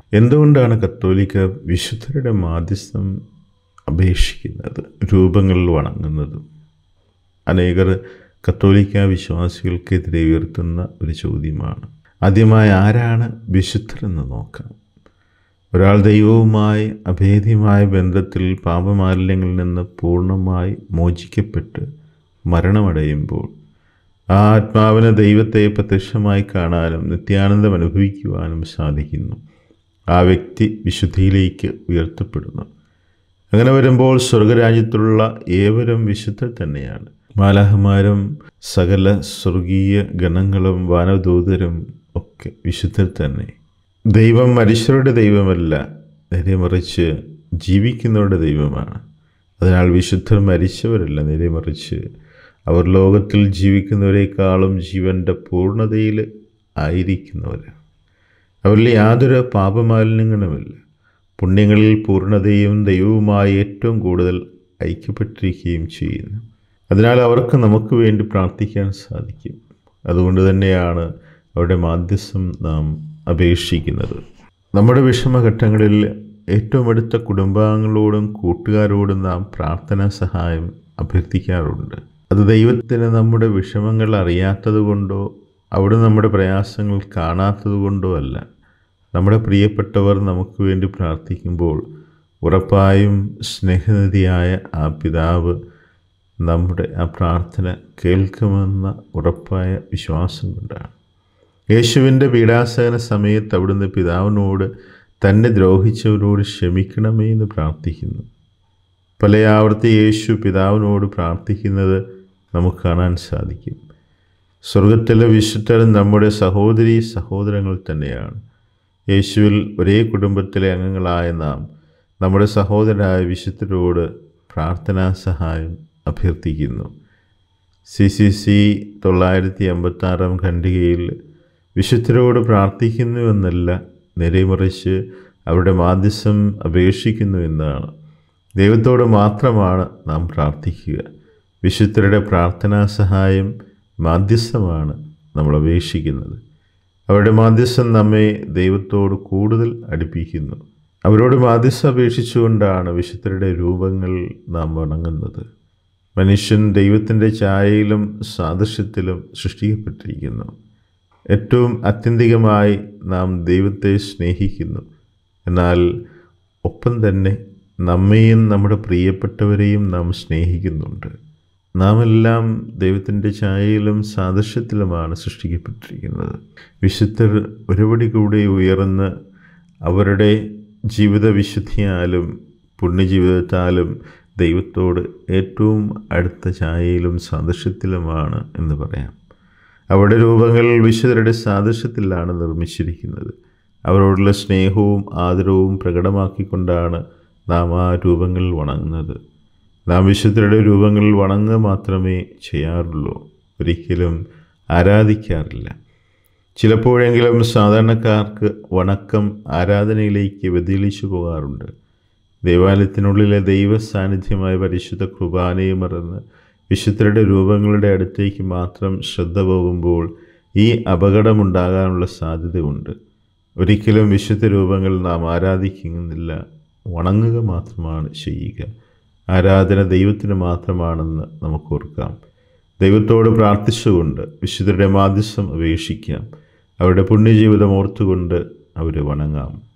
എന്തുകൊണ്ടാണ് കത്തോലിക്ക വിശുദ്ധരുടെ മാധ്യസ്ഥം അപേക്ഷിക്കുന്നത്, രൂപങ്ങളിൽ വണങ്ങുന്നതും? അനേകർ കത്തോലിക്ക വിശ്വാസികൾക്കെതിരെ ഉയർത്തുന്ന ഒരു ചോദ്യമാണ്. ആദ്യമായി ആരാണ് വിശുദ്ധരെന്ന് നോക്കാം. ഒരാൾ ദൈവവുമായി അഭേദ്യമായ ബന്ധത്തിൽ പാപമാലിന്യങ്ങളിൽ നിന്ന് പൂർണ്ണമായി മോചിക്കപ്പെട്ട് മരണമടയുമ്പോൾ ആ ആത്മാവിന് ദൈവത്തെ പ്രത്യക്ഷമായി കാണാനും നിത്യാനന്ദം അനുഭവിക്കുവാനും സാധിക്കുന്നു. ആ വ്യക്തി വിശുദ്ധിയിലേക്ക് ഉയർത്തപ്പെടുന്നു. അങ്ങനെ വരുമ്പോൾ സ്വർഗരാജ്യത്തിലുള്ള ഏവരും വിശുദ്ധർ തന്നെയാണ്. മാലാഖമാരും സകല സ്വർഗീയ ഗണങ്ങളും വാനദൂതരും ഒക്കെ വിശുദ്ധർ തന്നെ. ദൈവം മരിച്ചവരുടെ ദൈവമല്ല, നേരെ മറിച്ച് ജീവിക്കുന്നവരുടെ ദൈവമാണ്. അതിനാൽ വിശുദ്ധർ മരിച്ചവരല്ല, നേരെ മറിച്ച് അവർ ലോകത്തിൽ ജീവിക്കുന്നവരെക്കാളും ജീവൻ്റെ പൂർണ്ണതയിൽ ആയിരിക്കുന്നവർ. അവരിൽ യാതൊരു പാപമാലിന്യങ്ങളുമില്ല. പുണ്യങ്ങളിൽ പൂർണ്ണതയും ദൈവവുമായി ഏറ്റവും കൂടുതൽ ഐക്യപ്പെട്ടിരിക്കുകയും ചെയ്യുന്നു. അതിനാൽ അവർക്ക് നമുക്ക് വേണ്ടി പ്രാർത്ഥിക്കാൻ സാധിക്കും. അതുകൊണ്ട് തന്നെയാണ് അവരുടെ മാധ്യസ്ഥം നാം അപേക്ഷിക്കുന്നത്. നമ്മുടെ വിഷമഘട്ടങ്ങളിൽ ഏറ്റവും അടുത്ത കുടുംബാംഗങ്ങളോടും കൂട്ടുകാരോടും നാം പ്രാർത്ഥനാ സഹായം അഭ്യർത്ഥിക്കാറുണ്ട്. അത് ദൈവത്തിന് നമ്മുടെ വിഷമങ്ങൾ അറിയാത്തത് കൊണ്ടോ അവിടെ നമ്മുടെ പ്രയാസങ്ങൾ കാണാത്തത് കൊണ്ടോ അല്ല. നമ്മുടെ പ്രിയപ്പെട്ടവർ നമുക്ക് വേണ്ടി പ്രാർത്ഥിക്കുമ്പോൾ ഉറപ്പായും സ്നേഹനിധിയായ ആ പിതാവ് നമ്മുടെ ആ പ്രാർത്ഥന കേൾക്കുമെന്ന ഉറപ്പായ വിശ്വാസം കൊണ്ടാണ്. യേശുവിൻ്റെ പീഡാസഹന സമയത്ത് അവിടുന്ന് പിതാവിനോട് തന്നെ ദ്രോഹിച്ചവരോട് ക്ഷമിക്കണമേ എന്ന് പ്രാർത്ഥിക്കുന്നു. പല ആവർത്തി യേശു പിതാവിനോട് പ്രാർത്ഥിക്കുന്നത് നമുക്ക് കാണാൻ സാധിക്കും. സ്വർഗത്തിലെ വിശുദ്ധർ നമ്മുടെ സഹോദരീ സഹോദരങ്ങൾ തന്നെയാണ്. യേശുവിൽ ഒരേ കുടുംബത്തിലെ അംഗങ്ങളായ നാം നമ്മുടെ സഹോദരരായ വിശുദ്ധരോട് പ്രാർത്ഥനാ സഹായം അഭ്യർത്ഥിക്കുന്നു. CCC 956 ഖണ്ഡികയിൽ വിശുദ്ധരോട് പ്രാർത്ഥിക്കുന്നുവെന്നല്ല, നേരെ മറിച്ച് അവരുടെ മാധ്യസ്ഥം അപേക്ഷിക്കുന്നു എന്നാണ്. ദൈവത്തോട് മാത്രമാണ് നാം പ്രാർത്ഥിക്കുക. വിശുദ്ധരുടെ പ്രാർത്ഥനാ സഹായം മാധ്യസ്ഥമാണ് നമ്മൾ അപേക്ഷിക്കുന്നത്. അവരുടെ മാധ്യസ്ഥം നമ്മെ ദൈവത്തോട് കൂടുതൽ അടുപ്പിക്കുന്നു. അവരോട് മാധ്യസ്ഥം അപേക്ഷിച്ചുകൊണ്ടാണ് വിശുദ്ധരുടെ രൂപങ്ങൾ നാം വണങ്ങുന്നത്. മനുഷ്യൻ ദൈവത്തിൻ്റെ ഛായയിലും സാദൃശ്യത്തിലും സൃഷ്ടിക്കപ്പെട്ടിരിക്കുന്നു. ഏറ്റവും ആത്യന്തികമായി നാം ദൈവത്തെ സ്നേഹിക്കുന്നു. എന്നാൽ ഒപ്പം തന്നെ നമ്മെയും നമ്മുടെ പ്രിയപ്പെട്ടവരെയും നാം സ്നേഹിക്കുന്നുണ്ട്. നാം എല്ലാം ദൈവത്തിൻ്റെ ഛായയിലും സാദൃശ്യത്തിലുമാണ് സൃഷ്ടിക്കപ്പെട്ടിരിക്കുന്നത്. വിശുദ്ധർ ഒരുപടി കൂടി ഉയർന്ന് അവരുടെ ജീവിത വിശുദ്ധിയാലും പുണ്യജീവിതത്താലും ദൈവത്തോട് ഏറ്റവും അടുത്ത ഛായയിലും സാദൃശ്യത്തിലുമാണ് എന്ന് പറയാം. അവരുടെ രൂപങ്ങൾ വിശുദ്ധരുടെ സാദൃശ്യത്തിലാണ് നിർമ്മിച്ചിരിക്കുന്നത്. അവരോടുള്ള സ്നേഹവും ആദരവും പ്രകടമാക്കിക്കൊണ്ടാണ് നാം ആ രൂപങ്ങൾ വണങ്ങുന്നത്. നാം വിശുദ്ധരുടെ രൂപങ്ങൾ വണങ്ങുക മാത്രമേ ചെയ്യാറുള്ളൂ, ഒരിക്കലും ആരാധിക്കാറില്ല. ചിലപ്പോഴെങ്കിലും സാധാരണക്കാർക്ക് വണക്കം ആരാധനയിലേക്ക് വ്യതിചലിച്ചു പോകാറുണ്ട്. ദേവാലയത്തിനുള്ളിലെ ദൈവ സാന്നിധ്യമായ പരിശുദ്ധ കുർബാനയെ മറന്ന് വിശുദ്ധരുടെ രൂപങ്ങളുടെ അടുത്തേക്ക് മാത്രം ശ്രദ്ധ പോകുമ്പോൾ ഈ അപകടമുണ്ടാകാനുള്ള സാധ്യതയുണ്ട്. ഒരിക്കലും വിശുദ്ധ രൂപങ്ങൾ നാം ആരാധിക്കുന്നില്ല, വണങ്ങുക മാത്രമാണ് ചെയ്യുക. ആരാധന ദൈവത്തിന് മാത്രമാണെന്ന് നമുക്ക് ഓർക്കാം. ദൈവത്തോട് പ്രാർത്ഥിച്ചുകൊണ്ട് വിശുദ്ധരുടെ മാധ്യസ്ഥം അപേക്ഷിക്കാം. അവരുടെ പുണ്യജീവിതം ഓർത്തുകൊണ്ട് അവരെ വണങ്ങാം.